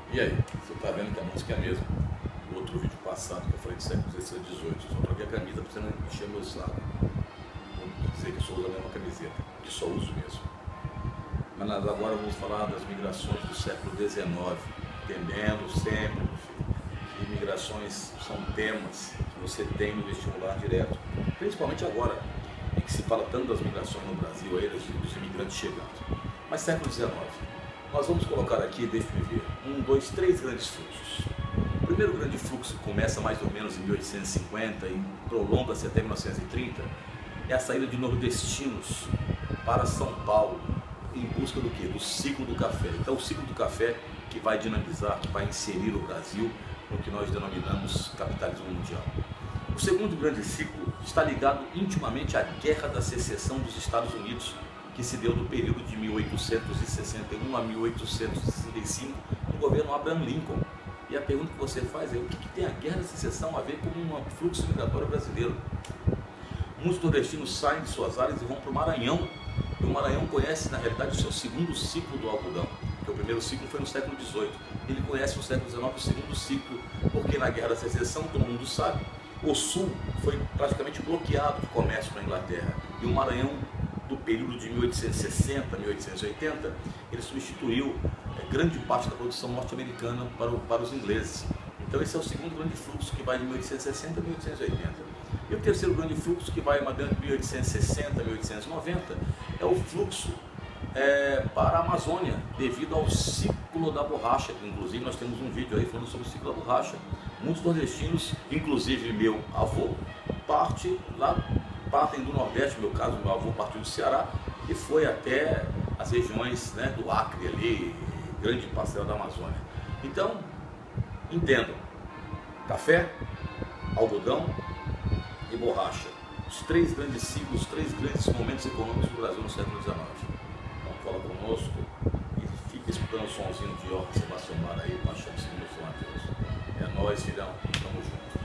E aí, você está vendo que a música é a mesma. No outro vídeo passado que eu falei de século XVI e XVIII, só troquei a camisa para você não encher meu saco. Vou dizer que só uso a mesma camiseta, que só uso mesmo. Mas nós agora vamos falar das migrações do século XIX, entendendo sempre, meu filho, que migrações são temas que você tem no vestibular direto, principalmente agora, em que se fala tanto das migrações no Brasil, aí, dos imigrantes chegando. Mas século XIX, nós vamos colocar aqui, deixa-me ver, 3 grandes fluxos. O primeiro grande fluxo que começa mais ou menos em 1850 e prolonga-se até 1930, é a saída de nordestinos para São Paulo, em busca do quê? Do ciclo do café. Então o ciclo do café que vai dinamizar, que vai inserir o Brasil no que nós denominamos capitalismo mundial. O segundo grande ciclo está ligado intimamente à Guerra da Secessão dos Estados Unidos, que se deu do período de 1861 a 1865, no governo Abraham Lincoln. E a pergunta que você faz é: o que tem a Guerra da Secessão a ver com um fluxo migratório brasileiro? Muitos nordestinos saem de suas áreas e vão para o Maranhão. E o Maranhão conhece, na realidade, o seu segundo ciclo do algodão, porque o primeiro ciclo foi no século XVIII. Ele conhece no século XIX o segundo ciclo, porque na Guerra da Secessão, todo mundo sabe, o sul foi praticamente bloqueado de comércio para a Inglaterra. E o Maranhão, do período de 1860 a 1880, ele substituiu grande parte da produção norte-americana para os ingleses. Então esse é o segundo grande fluxo, que vai de 1860 a 1880. E o terceiro grande fluxo, que vai de 1860 a 1890, é o fluxo para a Amazônia, devido ao ciclo da borracha, que inclusive nós temos um vídeo aí falando sobre o ciclo da borracha. Muitos nordestinos, inclusive meu avô, partem do Nordeste. No meu caso, meu avô partiu do Ceará e foi até as regiões, né, do Acre ali, grande parcela da Amazônia. Então, entendam, café, algodão e borracha, os 3 grandes ciclos, os 3 grandes momentos econômicos do Brasil no século XIX. Então fala conosco e fica escutando o somzinho de Orca Sebastião Mar aí, Paixão Segundo São Mateus. É nóis, filhão, tamo junto.